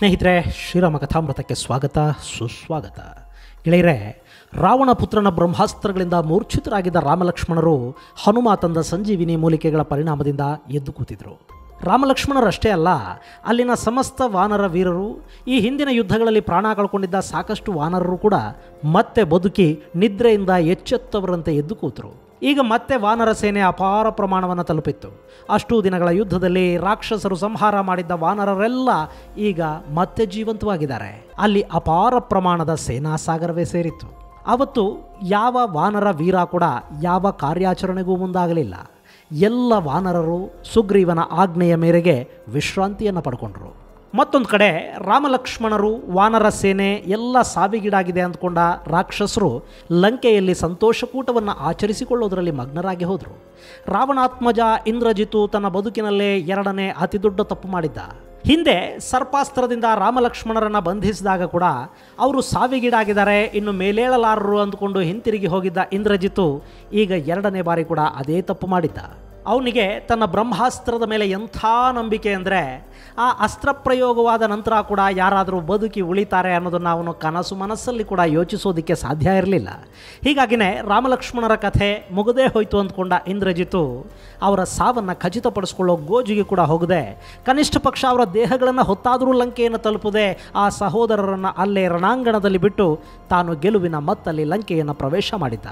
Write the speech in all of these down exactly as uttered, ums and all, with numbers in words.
ಸ್ನೇಹಿತರೆ, ಶ್ರೀರಾಮ ಕಥಾಮೃತಕ್ಕೆ ಸ್ವಾಗತ ಸುಸ್ವಾಗತ. ಗೆಳೆಯರೆ, ರಾವಣ ಪುತ್ರನ ಬ್ರಹ್ಮಾಸ್ತ್ರಗಳಿಂದ ಮೂರ್ಛಿತರಾಗಿದ್ದ ರಾಮಲಕ್ಷ್ಮಣರು ಹನುಮ ತಂದ ಸಂಜೀವಿನಿ ಮೂಲಿಕೆಗಳ ಪರಿಣಾಮದಿಂದ ಎದ್ದು ಕೂತಿದ್ರು. ರಾಮಲಕ್ಷ್ಮಣರಷ್ಟೇ ಅಲ್ಲ, ಅಲ್ಲಿನ ಸಮಸ್ತ ವಾನರ ವೀರರು, ಈ ಹಿಂದಿನ ಯುದ್ಧಗಳಲ್ಲಿ ಪ್ರಾಣ ಕಳ್ಕೊಂಡಿದ್ದ ಸಾಕಷ್ಟು ವಾನರರು ಕೂಡ ಮತ್ತೆ ಬದುಕಿ ನಿದ್ರೆಯಿಂದ ಎಚ್ಚೆತ್ತವರಂತೆ ಎದ್ದು ಕೂತರು. ಈಗ ಮತ್ತೆ ವಾನರ ಸೇನೆ ಅಪಾರ ಪ್ರಮಾಣವನ್ನು ತಲುಪಿತ್ತು. ಅಷ್ಟೂ ದಿನಗಳ ಯುದ್ಧದಲ್ಲಿ ರಾಕ್ಷಸರು ಸಂಹಾರ ಮಾಡಿದ್ದ ವಾನರರೆಲ್ಲ ಈಗ ಮತ್ತೆ ಜೀವಂತವಾಗಿದ್ದಾರೆ. ಅಲ್ಲಿ ಅಪಾರ ಪ್ರಮಾಣದ ಸೇನಾ ಸಾಗರವೇ ಸೇರಿತ್ತು. ಅವತ್ತು ಯಾವ ವಾನರ ವೀರ ಕೂಡ ಯಾವ ಕಾರ್ಯಾಚರಣೆಗೂ ಮುಂದಾಗಲಿಲ್ಲ. ಎಲ್ಲ ವಾನರರು ಸುಗ್ರೀವನ ಆಜ್ಞೆಯ ಮೇರೆಗೆ ವಿಶ್ರಾಂತಿಯನ್ನು ಪಡ್ಕೊಂಡ್ರು. ಮತ್ತೊಂದು ಕಡೆ ರಾಮಲಕ್ಷ್ಮಣರು ವಾನರ ಸೇನೆ ಎಲ್ಲ ಸಾವಿಗೀಡಾಗಿದೆ ಅಂದ್ಕೊಂಡ ರಾಕ್ಷಸರು ಲಂಕೆಯಲ್ಲಿ ಸಂತೋಷಕೂಟವನ್ನು ಆಚರಿಸಿಕೊಳ್ಳೋದರಲ್ಲಿ ಮಗ್ನರಾಗಿ ಹೋದರು. ರಾವಣಾತ್ಮಜ ಇಂದ್ರಜಿತು ತನ್ನ ಬದುಕಿನಲ್ಲೇ ಎರಡನೇ ಅತಿ ದೊಡ್ಡ ತಪ್ಪು ಮಾಡಿದ್ದ. ಹಿಂದೆ ಸರ್ಪಾಸ್ತ್ರದಿಂದ ರಾಮಲಕ್ಷ್ಮಣರನ್ನು ಬಂಧಿಸಿದಾಗ ಕೂಡ ಅವರು ಸಾವಿಗೀಡಾಗಿದ್ದಾರೆ, ಇನ್ನು ಮೇಲೇಳಲಾರರು ಅಂದ್ಕೊಂಡು ಹಿಂತಿರುಗಿ ಹೋಗಿದ್ದ ಇಂದ್ರಜಿತು ಈಗ ಎರಡನೇ ಬಾರಿ ಕೂಡ ಅದೇ ತಪ್ಪು ಮಾಡಿದ್ದ. ಅವನಿಗೆ ತನ್ನ ಬ್ರಹ್ಮಾಸ್ತ್ರದ ಮೇಲೆ ಎಂಥ ನಂಬಿಕೆ ಅಂದರೆ, ಆ ಅಸ್ತ್ರ ಪ್ರಯೋಗವಾದ ನಂತರ ಕೂಡ ಯಾರಾದರೂ ಬದುಕಿ ಉಳಿತಾರೆ ಅನ್ನೋದನ್ನು ಅವನು ಕನಸು ಮನಸ್ಸಲ್ಲಿ ಕೂಡ ಯೋಚಿಸೋದಕ್ಕೆ ಸಾಧ್ಯ ಇರಲಿಲ್ಲ. ಹೀಗಾಗಿನೇ ರಾಮಲಕ್ಷ್ಮಣರ ಕಥೆ ಮುಗದೇ ಹೋಯಿತು ಅಂದ್ಕೊಂಡ ಇಂದ್ರಜಿತು ಅವರ ಸಾವನ್ನು ಖಚಿತಪಡಿಸ್ಕೊಳ್ಳೋ ಗೋಜಿಗೆ ಕೂಡ ಹೋಗದೆ, ಕನಿಷ್ಠ ಪಕ್ಷ ಅವರ ದೇಹಗಳನ್ನು ಹೊತ್ತಾದರೂ ಲಂಕೆಯನ್ನು ತಲುಪದೆ ಆ ಸಹೋದರರನ್ನು ಅಲ್ಲೇ ರಣಾಂಗಣದಲ್ಲಿ ಬಿಟ್ಟು ತಾನು ಗೆಲುವಿನ ಮತ್ತಲ್ಲಿ ಲಂಕೆಯನ್ನು ಪ್ರವೇಶ ಮಾಡಿದ್ದ.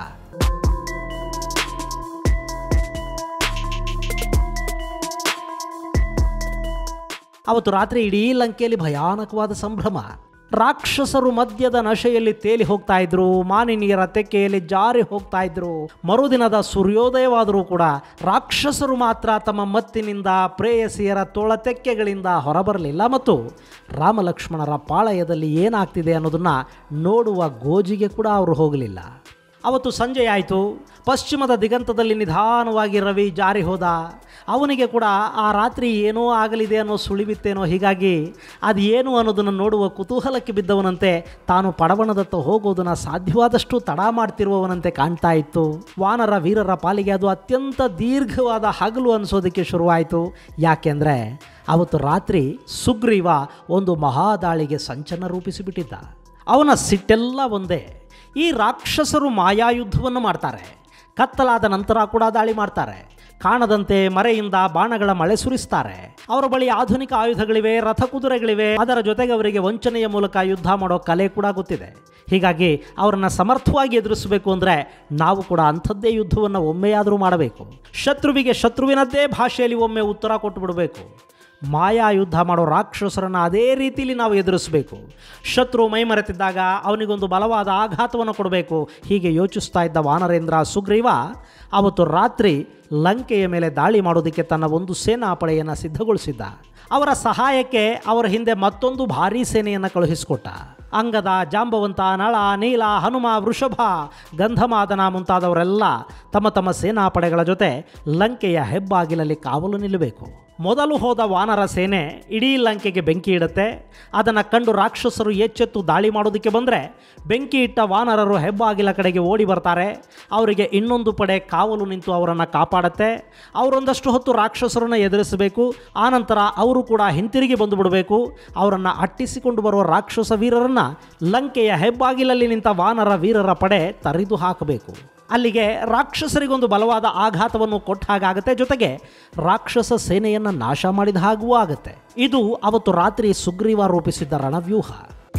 ಅವತ್ತು ರಾತ್ರಿ ಇಡೀ ಲಂಕೆಯಲ್ಲಿ ಭಯಾನಕವಾದ ಸಂಭ್ರಮ. ರಾಕ್ಷಸರು ಮದ್ಯದ ನಶೆಯಲ್ಲಿ ತೇಲಿ ಹೋಗ್ತಾ ಇದ್ರು, ಮಾನಿನಿಯರ ತೆಕ್ಕೆಯಲ್ಲಿ ಜಾರಿ ಹೋಗ್ತಾ ಇದ್ರು. ಮರುದಿನದ ಸೂರ್ಯೋದಯವಾದರೂ ಕೂಡ ರಾಕ್ಷಸರು ಮಾತ್ರ ತಮ್ಮ ಮತ್ತಿನಿಂದ ಪ್ರೇಯಸಿಯರ ತೋಳ ತೆಕ್ಕೆಗಳಿಂದ ಹೊರಬರಲಿಲ್ಲ ಮತ್ತು ರಾಮಲಕ್ಷ್ಮಣರ ಪಾಳಯದಲ್ಲಿ ಏನಾಗ್ತಿದೆ ಅನ್ನೋದನ್ನು ನೋಡುವ ಗೋಜಿಗೆ ಕೂಡ ಅವರು ಹೋಗಲಿಲ್ಲ. ಅವತ್ತು ಸಂಜೆ ಆಯಿತು. ಪಶ್ಚಿಮದ ದಿಗಂತದಲ್ಲಿ ನಿಧಾನವಾಗಿ ರವಿ ಜಾರಿ ಹೋದ. ಅವನಿಗೆ ಕೂಡ ಆ ರಾತ್ರಿ ಏನೋ ಆಗಲಿದೆ ಅನ್ನೋ ಸುಳಿವಿತ್ತೇನೋ. ಹೀಗಾಗಿ ಅದು ಏನು ಅನ್ನೋದನ್ನು ನೋಡುವ ಕುತೂಹಲಕ್ಕೆ ಬಿದ್ದವನಂತೆ ತಾನು ಪಡವಣದತ್ತ ಹೋಗೋದನ್ನು ಸಾಧ್ಯವಾದಷ್ಟು ತಡ ಮಾಡ್ತಿರುವವನಂತೆ ಕಾಣ್ತಾ ಇತ್ತು. ವಾನರ ವೀರರ ಪಾಲಿಗೆ ಅದು ಅತ್ಯಂತ ದೀರ್ಘವಾದ ಹಗಲು ಅನಿಸೋದಕ್ಕೆ ಶುರುವಾಯಿತು. ಯಾಕೆಂದರೆ ಅವತ್ತು ರಾತ್ರಿ ಸುಗ್ರೀವ ಒಂದು ಮಹಾದಾಳಿಗೆ ಸಂಚನ್ನು ರೂಪಿಸಿಬಿಟ್ಟಿದ್ದ. ಅವನ ಸಿಟ್ಟೆಲ್ಲ ಒಂದೇ, ಈ ರಾಕ್ಷಸರು ಮಾಯಾಯುದ್ಧವನ್ನು ಮಾಡ್ತಾರೆ, ಕತ್ತಲಾದ ನಂತರ ಕೂಡ ದಾಳಿ ಮಾಡ್ತಾರೆ, ಕಾಣದಂತೆ ಮರೆಯಿಂದ ಬಾಣಗಳ ಮಳೆ ಸುರಿಸ್ತಾರೆ. ಅವರ ಬಳಿ ಆಧುನಿಕ ಆಯುಧಗಳಿವೆ, ರಥ ಕುದುರೆಗಳಿವೆ, ಅದರ ಜೊತೆಗೆ ಅವರಿಗೆ ವಂಚನೆಯ ಮೂಲಕ ಯುದ್ಧ ಮಾಡೋ ಕಲೆ ಕೂಡ ಗೊತ್ತಿದೆ. ಹೀಗಾಗಿ ಅವರನ್ನು ಸಮರ್ಥವಾಗಿ ಎದುರಿಸಬೇಕು ಅಂದರೆ ನಾವು ಕೂಡ ಅಂಥದ್ದೇ ಯುದ್ಧವನ್ನು ಒಮ್ಮೆಯಾದರೂ ಮಾಡಬೇಕು. ಶತ್ರುವಿಗೆ ಶತ್ರುವಿನದ್ದೇ ಭಾಷೆಯಲ್ಲಿ ಒಮ್ಮೆ ಉತ್ತರ ಕೊಟ್ಟು ಬಿಡಬೇಕು. ಮಾಯಾ ಯುದ್ಧ ಮಾಡೋ ರಾಕ್ಷಸರನ್ನು ಅದೇ ರೀತಿಯಲ್ಲಿ ನಾವು ಎದುರಿಸಬೇಕು. ಶತ್ರು ಮೈಮರೆತಿದ್ದಾಗ ಅವನಿಗೊಂದು ಬಲವಾದ ಆಘಾತವನ್ನು ಕೊಡಬೇಕು. ಹೀಗೆ ಯೋಚಿಸ್ತಾ ಇದ್ದ ವಾನರೇಂದ್ರ ಸುಗ್ರೀವ ಅವತ್ತು ರಾತ್ರಿ ಲಂಕೆಯ ಮೇಲೆ ದಾಳಿ ಮಾಡೋದಕ್ಕೆ ತನ್ನ ಒಂದು ಸೇನಾಪಡೆಯನ್ನು ಸಿದ್ಧಗೊಳಿಸಿದ್ದ. ಅವರ ಸಹಾಯಕ್ಕೆ ಅವರ ಹಿಂದೆ ಮತ್ತೊಂದು ಭಾರೀ ಸೇನೆಯನ್ನು ಕಳುಹಿಸಿಕೊಟ್ಟ. ಅಂಗದ, ಜಾಂಬವಂತ, ನಳ, ನೀಲ, ಹನುಮ, ವೃಷಭ, ಗಂಧಮಾದನ ಮುಂತಾದವರೆಲ್ಲ ತಮ್ಮ ತಮ್ಮ ಸೇನಾಪಡೆಗಳ ಜೊತೆ ಲಂಕೆಯ ಹೆಬ್ಬಾಗಿಲಲ್ಲಿ ಕಾವಲು ನಿಲ್ಲಬೇಕು. ಮೊದಲು ಹೋದ ವಾನರ ಸೇನೆ ಇಡೀ ಲಂಕೆಗೆ ಬೆಂಕಿ ಇಡುತ್ತೆ. ಅದನ್ನು ಕಂಡು ರಾಕ್ಷಸರು ಎಚ್ಚೆತ್ತು ದಾಳಿ ಮಾಡೋದಕ್ಕೆ ಬಂದರೆ ಬೆಂಕಿ ಇಟ್ಟ ವಾನರರು ಹೆಬ್ಬಾಗಿಲ ಕಡೆಗೆ ಓಡಿ ಬರ್ತಾರೆ. ಅವರಿಗೆ ಇನ್ನೊಂದು ಪಡೆ ಕಾವಲು ನಿಂತು ಅವರನ್ನು ಕಾಪಾಡುತ್ತೆ. ಅವರೊಂದಷ್ಟು ಹೊತ್ತು ರಾಕ್ಷಸರನ್ನು ಎದುರಿಸಬೇಕು. ಆನಂತರ ಅವರು ಕೂಡ ಹಿಂತಿರುಗಿ ಬಂದು ಬಿಡಬೇಕು. ಅವರನ್ನು ಅಟ್ಟಿಸಿಕೊಂಡು ಬರುವ ರಾಕ್ಷಸ ವೀರರನ್ನು ಲಂಕೆಯ ಹೆಬ್ಬಾಗಿಲಲ್ಲಿ ನಿಂತ ವಾನರ ವೀರರ ಪಡೆ ತರಿದು ಹಾಕಬೇಕು. ಅಲ್ಲಿಗೆ ರಾಕ್ಷಸರಿಗೊಂದು ಬಲವಾದ ಆಘಾತವನ್ನು ಕೊಟ್ಟ ಹಾಗಾಗುತ್ತೆ, ಜೊತೆಗೆ ರಾಕ್ಷಸ ಸೇನೆಯನ್ನು ನಾಶ ಮಾಡಿದ ಹಾಗೂ ಆಗುತ್ತೆ. ಇದು ಅವತ್ತು ರಾತ್ರಿ ಸುಗ್ರೀವ ರೂಪಿಸಿದ್ದ ರಣವ್ಯೂಹ.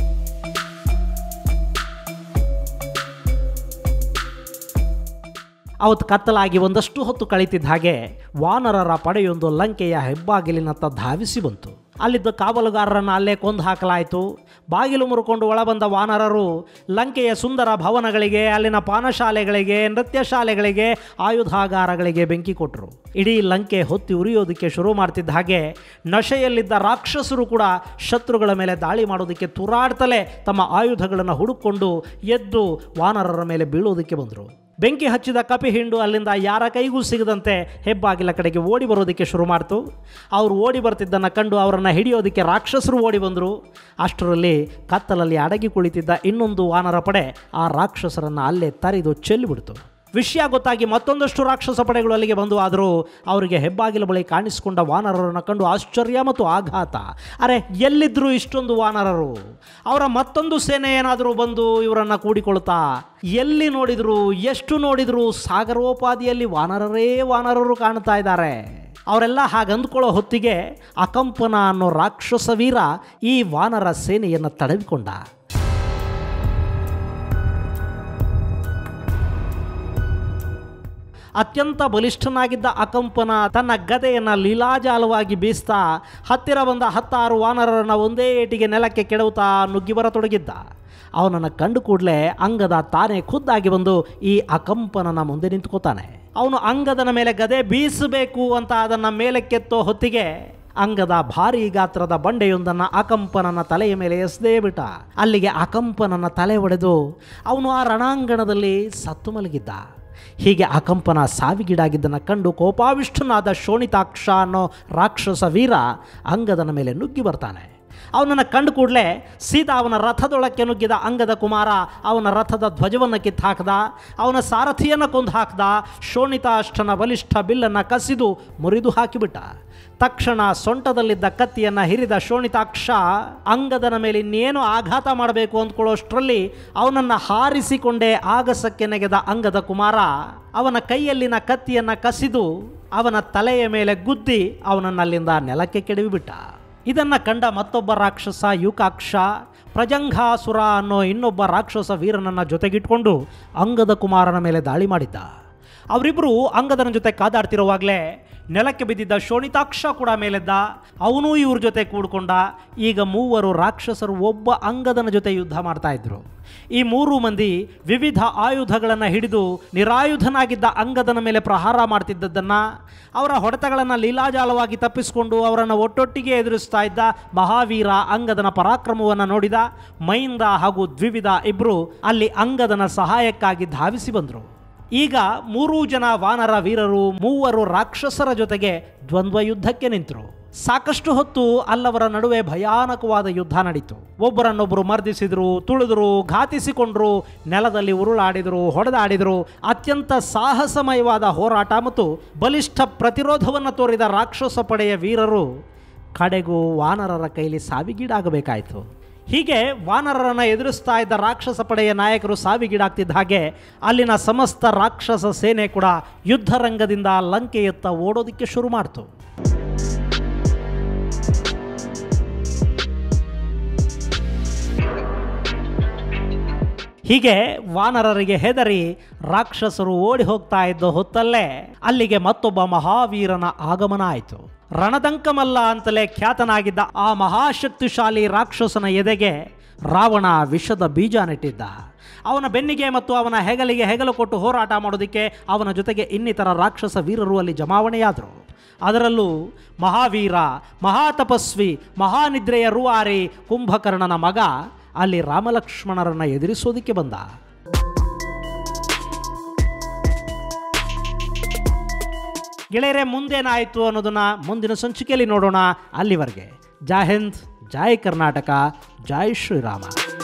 ಅವತ್ತು ಕತ್ತಲಾಗಿ ಒಂದಷ್ಟು ಹೊತ್ತು ಕಳೀತಿದ್ದ ಹಾಗೆ ವಾನರರ ಪಡೆಯೊಂದು ಲಂಕೆಯ ಹೆಬ್ಬಾಗಿಲಿನತ್ತ ಧಾವಿಸಿ ಬಂತು. ಅಲ್ಲಿದ್ದ ಕಾವಲುಗಾರರನ್ನು ಅಲ್ಲೇ ಕೊಂದು ಹಾಕಲಾಯಿತು. ಬಾಗಿಲು ಮುರುಕೊಂಡು ಒಳಬಂದ ವಾನರರು ಲಂಕೆಯ ಸುಂದರ ಭವನಗಳಿಗೆ, ಅಲ್ಲಿನ ಪಾನಶಾಲೆಗಳಿಗೆ, ನೃತ್ಯ ಶಾಲೆಗಳಿಗೆ, ಆಯುಧಾಗಾರಗಳಿಗೆ ಬೆಂಕಿ ಕೊಟ್ಟರು. ಇಡೀ ಲಂಕೆ ಹೊತ್ತಿ ಉರಿಯೋದಕ್ಕೆ ಶುರು ಮಾಡ್ತಿದ್ದ ಹಾಗೆ ನಶೆಯಲ್ಲಿದ್ದ ರಾಕ್ಷಸರು ಕೂಡ ಶತ್ರುಗಳ ಮೇಲೆ ದಾಳಿ ಮಾಡೋದಕ್ಕೆ ತೂರಾಡ್ತಲೇ ತಮ್ಮ ಆಯುಧಗಳನ್ನು ಹುಡುಕೊಂಡು ಎದ್ದು ವಾನರರ ಮೇಲೆ ಬೀಳೋದಕ್ಕೆ ಬಂದರು. ಬೆಂಕಿ ಹಚ್ಚಿದ ಕಪಿಹಿಂಡು ಅಲ್ಲಿಂದ ಯಾರ ಕೈಗೂ ಸಿಗದಂತೆ ಹೆಬ್ಬಾಗಿಲ ಕಡೆಗೆ ಓಡಿ ಬರೋದಕ್ಕೆ ಶುರು ಮಾಡ್ತು. ಅವರು ಓಡಿ ಬರ್ತಿದ್ದನ್ನು ಕಂಡು ಅವರನ್ನು ಹಿಡಿಯೋದಕ್ಕೆ ರಾಕ್ಷಸರು ಓಡಿ ಬಂದರು. ಅಷ್ಟರಲ್ಲಿ ಕತ್ತಲಲ್ಲಿ ಅಡಗಿ ಕುಳಿತಿದ್ದ ಇನ್ನೊಂದು ವಾನರ ಪಡೆ ಆ ರಾಕ್ಷಸರನ್ನು ಅಲ್ಲೇ ತರಿದು ಚೆಲ್ಲಿಬಿಡ್ತು. ವಿಷಯ ಗೊತ್ತಾಗಿ ಮತ್ತೊಂದಷ್ಟು ರಾಕ್ಷಸ ಪಡೆಗಳು ಅಲ್ಲಿಗೆ ಬಂದು ಆದರೂ ಅವರಿಗೆ ಹೆಬ್ಬಾಗಿಲ ಬಳಿ ಕಾಣಿಸಿಕೊಂಡ ವಾನರರನ್ನು ಕಂಡು ಆಶ್ಚರ್ಯ ಮತ್ತು ಆಘಾತ. ಅರೆ, ಎಲ್ಲಿದ್ದರು ಇಷ್ಟೊಂದು ವಾನರರು? ಅವರ ಮತ್ತೊಂದು ಸೇನೆ ಏನಾದರೂ ಬಂದು ಇವರನ್ನು ಕೂಡಿಕೊಳ್ತಾ? ಎಲ್ಲಿ ನೋಡಿದ್ರು, ಎಷ್ಟು ನೋಡಿದ್ರು ಸಾಗರೋಪಾದಿಯಲ್ಲಿ ವಾನರರೇ ವಾನರರು ಕಾಣ್ತಾ ಇದ್ದಾರೆ. ಅವರೆಲ್ಲ ಹಾಗಂದ್ಕೊಳ್ಳೋ ಹೊತ್ತಿಗೆ ಅಕಂಪನ ಅನ್ನೋ ರಾಕ್ಷಸ ವೀರ ಈ ವಾನರ ಸೇನೆಯನ್ನು ತಡೆದುಕೊಂಡ. ಅತ್ಯಂತ ಬಲಿಷ್ಠನಾಗಿದ್ದ ಅಕಂಪನ ತನ್ನ ಗದೆಯನ್ನು ಲೀಲಾಜಾಲವಾಗಿ ಬೀಸ್ತಾ ಹತ್ತಿರ ಬಂದ ಹತ್ತಾರು ವಾನರರನ್ನು ಒಂದೇ ಏಟಿಗೆ ನೆಲಕ್ಕೆ ಕೆಡವುತ್ತಾ ನುಗ್ಗಿ ಬರತೊಡಗಿದ್ದ. ಅವನನ್ನು ಕಂಡು ಕೂಡಲೇ ಅಂಗದ ತಾನೇ ಖುದ್ದಾಗಿ ಬಂದು ಈ ಅಕಂಪನನ ಮುಂದೆ ನಿಂತ್ಕೋತಾನೆ. ಅವನು ಅಂಗದನ ಮೇಲೆ ಗದೆ ಬೀಸಬೇಕು ಅಂತ ಅದನ್ನು ಮೇಲಕ್ಕೆತ್ತೋ ಹೊತ್ತಿಗೆ ಅಂಗದ ಭಾರೀ ಗಾತ್ರದ ಬಂಡೆಯೊಂದನ್ನು ಅಕಂಪನನ ತಲೆಯ ಮೇಲೆ ಎಸೆದೇ ಬಿಟ್ಟ. ಅಲ್ಲಿಗೆ ಅಕಂಪನನ ತಲೆ ಒಡೆದು ಅವನು ಆ ರಣಾಂಗಣದಲ್ಲಿ ಸತ್ತು ಮಲಗಿದ್ದ. ಹೀಗೆ ಅಕಂಪನ ಸಾವಿಗೀಡಾಗಿದ್ದನ್ನು ಕಂಡು ಕೋಪಾವಿಷ್ಠನಾದ ಶೋಣಿತಾಕ್ಷ ಅನ್ನೋ ರಾಕ್ಷಸ ವೀರ ಅಂಗದನ ಮೇಲೆ ನುಗ್ಗಿ ಬರ್ತಾನೆ. ಅವನನ್ನು ಕಂಡು ಕೂಡಲೇ ಸೀದಾ ಅವನ ರಥದೊಳಕ್ಕೆ ನುಗ್ಗಿದ ಅಂಗದ ಕುಮಾರ ಅವನ ರಥದ ಧ್ವಜವನ್ನು ಕಿತ್ತು ಹಾಕ್ದ, ಅವನ ಸಾರಥಿಯನ್ನು ಕೊಂದು ಹಾಕ್ದ, ಶೋಣಿತಾಷ್ಟನ ಬಲಿಷ್ಠ ಬಿಲ್ಲನ್ನು ಕಸಿದು ಮುರಿದು ಹಾಕಿಬಿಟ್ಟ. ತಕ್ಷಣ ಸೊಂಟದಲ್ಲಿದ್ದ ಕತ್ತಿಯನ್ನು ಹಿರಿದ ಶೋಣಿತಾಕ್ಷ ಅಂಗದನ ಮೇಲೆ ಇನ್ನೇನು ಆಘಾತ ಮಾಡಬೇಕು ಅಂದ್ಕೊಳ್ಳೋಷ್ಟರಲ್ಲಿ ಅವನನ್ನು ಹಾರಿಸಿಕೊಂಡೇ ಆಗಸಕ್ಕೆ ನೆಗೆದ ಅಂಗದ ಕುಮಾರ ಅವನ ಕೈಯಲ್ಲಿನ ಕತ್ತಿಯನ್ನು ಕಸಿದು ಅವನ ತಲೆಯ ಮೇಲೆ ಗುದ್ದಿ ಅವನನ್ನಲ್ಲಿಂದ ನೆಲಕ್ಕೆ ಕೆಡವಿಬಿಟ್ಟ. ಇದನ್ನು ಕಂಡ ಮತ್ತೊಬ್ಬ ರಾಕ್ಷಸ ಯೂಕಾಕ್ಷ ಪ್ರಜಂಘಾಸುರ ಅನ್ನೋ ಇನ್ನೊಬ್ಬ ರಾಕ್ಷಸ ವೀರನನ್ನು ಜೊತೆಗಿಟ್ಕೊಂಡು ಅಂಗದ ಕುಮಾರನ ಮೇಲೆ ದಾಳಿ ಮಾಡಿದ್ದ. ಅವರಿಬ್ಬರು ಅಂಗದನ ಜೊತೆ ಕಾದಾಡ್ತಿರುವಾಗಲೇ ನೆಲಕ್ಕೆ ಬಿದ್ದಿದ್ದ ಶೋಣಿತಾಕ್ಷ ಕೂಡ ಮೇಲೆದ್ದ. ಅವನೂ ಇವ್ರ ಜೊತೆ ಕೂಡ್ಕೊಂಡ. ಈಗ ಮೂವರು ರಾಕ್ಷಸರು ಒಬ್ಬ ಅಂಗದನ ಜೊತೆ ಯುದ್ಧ ಮಾಡ್ತಾ ಇದ್ರು. ಈ ಮೂರು ಮಂದಿ ವಿವಿಧ ಆಯುಧಗಳನ್ನು ಹಿಡಿದು ನಿರಾಯುಧನಾಗಿದ್ದ ಅಂಗದನ ಮೇಲೆ ಪ್ರಹಾರ ಮಾಡ್ತಿದ್ದದ್ದನ್ನು, ಅವರ ಹೊಡೆತಗಳನ್ನು ಲೀಲಾಜಾಲವಾಗಿ ತಪ್ಪಿಸಿಕೊಂಡು ಅವರನ್ನು ಒಟ್ಟೊಟ್ಟಿಗೆ ಎದುರಿಸ್ತಾ ಇದ್ದ ಮಹಾವೀರ ಅಂಗದನ ಪರಾಕ್ರಮವನ್ನು ನೋಡಿದ ಮೈಂದ ಹಾಗೂ ದ್ವಿವಿಧ ಇಬ್ಬರು ಅಲ್ಲಿ ಅಂಗದನ ಸಹಾಯಕ್ಕಾಗಿ ಧಾವಿಸಿ ಬಂದರು. ಈಗ ಮೂರೂ ಜನ ವಾನರ ವೀರರು ಮೂವರು ರಾಕ್ಷಸರ ಜೊತೆಗೆ ದ್ವಂದ್ವ ಯುದ್ಧಕ್ಕೆ ನಿಂತರು. ಸಾಕಷ್ಟು ಹೊತ್ತು ಅಲ್ಲವರ ನಡುವೆ ಭಯಾನಕವಾದ ಯುದ್ಧ ನಡೀತು. ಒಬ್ಬರನ್ನೊಬ್ಬರು ಮರ್ದಿಸಿದ್ರು, ತುಳಿದ್ರು, ಘಾತಿಸಿಕೊಂಡ್ರು, ನೆಲದಲ್ಲಿ ಉರುಳಾಡಿದರು, ಹೊಡೆದಾಡಿದರು. ಅತ್ಯಂತ ಸಾಹಸಮಯವಾದ ಹೋರಾಟ ಮತ್ತು ಬಲಿಷ್ಠ ಪ್ರತಿರೋಧವನ್ನು ತೋರಿದ ರಾಕ್ಷಸ ಪಡೆಯ ವೀರರು ಕಡೆಗೂ ವಾನರರ ಕೈಲಿ ಸಾವಿಗೀಡಾಗಬೇಕಾಯಿತು. ಹೀಗೆ ವಾನರರನ್ನು ಎದುರಿಸ್ತಾ ಇದ್ದ ರಾಕ್ಷಸ ಪಡೆಯ ನಾಯಕರು ಸಾವಿಗೀಡಾಗ್ತಿದ್ದ ಹಾಗೆ ಅಲ್ಲಿನ ಸಮಸ್ತ ರಾಕ್ಷಸ ಸೇನೆ ಕೂಡ ಯುದ್ಧರಂಗದಿಂದ ಲಂಕೆಯತ್ತ ಓಡೋದಕ್ಕೆ ಶುರು ಮಾಡ್ತು. ಹೀಗೆ ವಾನರರಿಗೆ ಹೆದರಿ ರಾಕ್ಷಸರು ಓಡಿ ಹೋಗ್ತಾ ಇದ್ದ ಹೊತ್ತಲ್ಲೇ ಅಲ್ಲಿಗೆ ಮತ್ತೊಬ್ಬ ಮಹಾವೀರನ ಆಗಮನ ಆಯಿತು. ರಣದಂಕಮಲ್ಲ ಅಂತಲೇ ಖ್ಯಾತನಾಗಿದ್ದ ಆ ಮಹಾಶಕ್ತಿಶಾಲಿ ರಾಕ್ಷಸನ ಎದೆಗೆ ರಾವಣ ವಿಷದ ಬೀಜ ನೆಟ್ಟಿದ್ದ. ಅವನ ಬೆನ್ನಿಗೆ ಮತ್ತು ಅವನ ಹೆಗಲಿಗೆ ಹೆಗಲು ಕೊಟ್ಟು ಹೋರಾಟ ಮಾಡೋದಕ್ಕೆ ಅವನ ಜೊತೆಗೆ ಇನ್ನಿತರ ರಾಕ್ಷಸ ವೀರರು ಅಲ್ಲಿ ಜಮಾವಣೆಯಾದರು. ಅದರಲ್ಲೂ ಮಹಾವೀರ, ಮಹಾತಪಸ್ವಿ, ಮಹಾನಿದ್ರೆಯ ರೂವಾರಿ ಕುಂಭಕರ್ಣನ ಮಗ ಅಲ್ಲಿ ರಾಮಲಕ್ಷ್ಮಣರನ್ನು ಎದುರಿಸೋದಕ್ಕೆ ಬಂದ. ಗೆಳೆಯರೆ, ಮುಂದೇನಾಯಿತು ಅನ್ನೋದನ್ನ ಮುಂದಿನ ಸಂಚಿಕೆಯಲ್ಲಿ ನೋಡೋಣ. ಅಲ್ಲಿವರೆಗೆ ಜೈ ಹಿಂದ್, ಜೈ ಕರ್ನಾಟಕ, ಜೈ ಶ್ರೀರಾಮ.